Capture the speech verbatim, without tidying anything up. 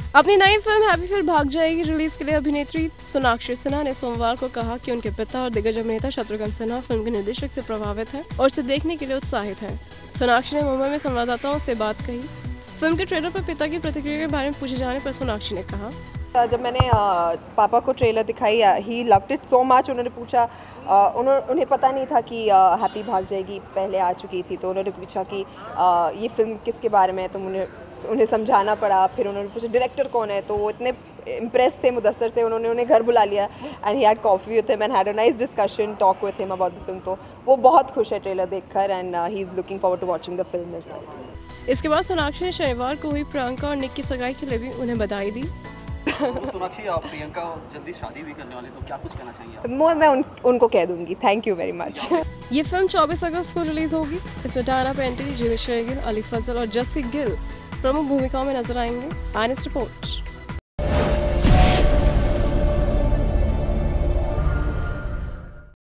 अपनी नई film happy फिर भाग जाएगी रिलीज के लिए अभिनेत्री सोनाक्षी सिन्हा ने सोमवार को कहा कि उनके पिता और दिग्गज अभिनेता शत्रुघ्न सिन्हा फिल्म के निर्देशक से प्रभावित हैं और इसे देखने के लिए उत्साहित हैं। सोनाक्षी ने मुंबई में संवाददाताओं से बात कही। फिल्म के ट्रेलर पर पिता की प्रतिक्रिया के बारे में पूछे जाने पर सोनाक्षी ने कहा, जब मैंने पापा को ट्रेलर दिखाई, he loved it so much. उन्होंने पूछा, उन्होंने उन्हें पता नहीं था कि हैप्पी भाग जाएगी पहले आ चुकी थी, तो उन्होंने पूछा कि ये फिल्म किसके बारे में है, तो उन्हें उन्हें समझाना पड़ा। फिर उन्होंने पूछा डायरेक्टर कौन है, तो वो इतने इम्प्रेस थे मुदस्सर से, उन्होंने उन्हें घर बुला लिया and he had coffee with him and had a nice discussion talk with him about the film. तो वो बहुत खुश है ट्रेलर देखकर and he is looking forward to watching the film as well. इसके बाद सोनाक्षी ने शनिवार को हुई प्रियंका और निक की सगाई के लिए भी उन्हें बधाई दी। सोनाक्षी, आप प्रियंका जल्दी शादी भी करने वाले, तो क्या कुछ कहना चाहेंगे आप? मैं उन, उनको कह दूंगी थैंक यू वेरी मच। ये फिल्म चौबीस अगस्त को रिलीज होगी। इसमें डायना पेंटी, जीविश रेगिल, अली फजल और जस्सी गिल प्रमुख भूमिकाओं में नजर आएंगे। I N S report.